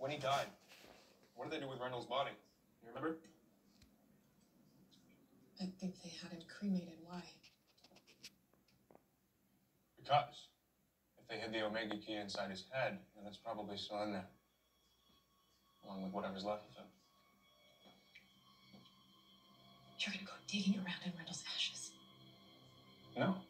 When he died, what did they do with Rendell's body? You remember? I think they had him cremated. Why? Because if they hid the Omega key inside his head, then it's probably still in there, along with whatever's left of him. You're gonna go digging around in Rendell's ashes? No.